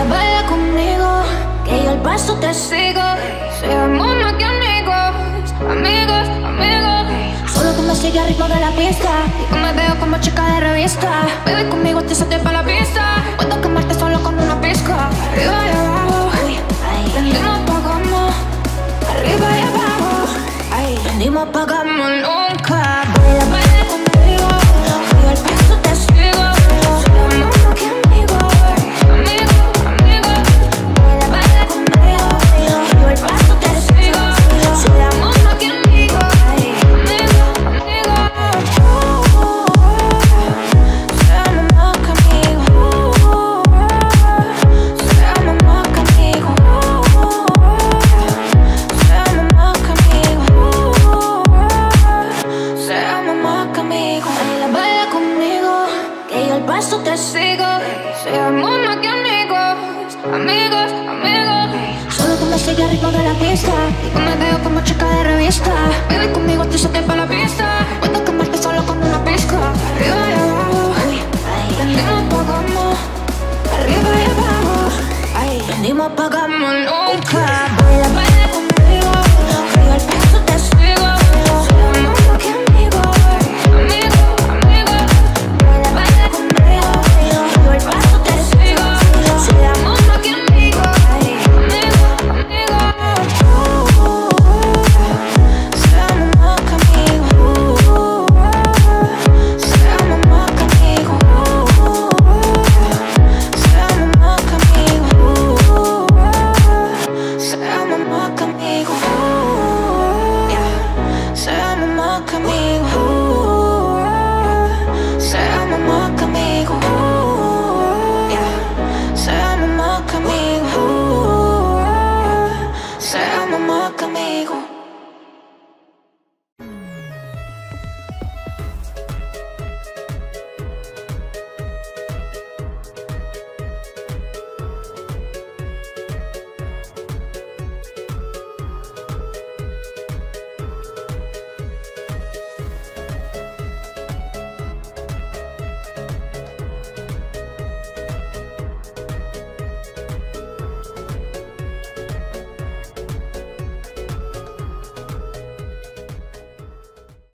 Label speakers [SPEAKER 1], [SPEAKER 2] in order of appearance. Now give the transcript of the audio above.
[SPEAKER 1] baila conmigo, que yo el paso te sigo. Seamos más que amigos, amigos, amigos. Solo tú me sigues al ritmo de la pista y yo me veo como chica de revista. Baby, conmigo te salte pa' la pista. Puedo quemarte solo con una pizca. Arriba y abajo, prendimos, apagamos. Arriba y abajo, prendimos, apagamos nunca. Baila, baila conmigo, que yo el paso te sigo. Seamos más que amigos, amigos, amigos. Baila, baila conmigo, que yo el paso te sigo. Seamos más que amigos, amigos, amigos. Seamos más que amigos. Seamos más que amigos. Seamos más que amigos. Seamos más que amigos. Baila, baila conmigo, que yo el paso te sigo. Seamos más que amigos, amigos, amigos. Solo tú me sigues al ritmo de la pista y yo me veo como chica de revista. Baby, conmigo te salte pa' la pista. Puedo quemarte solo con una pizca. Arriba y abajo, prendimos, apagamos. Arriba y abajo, prendimos, apagamos.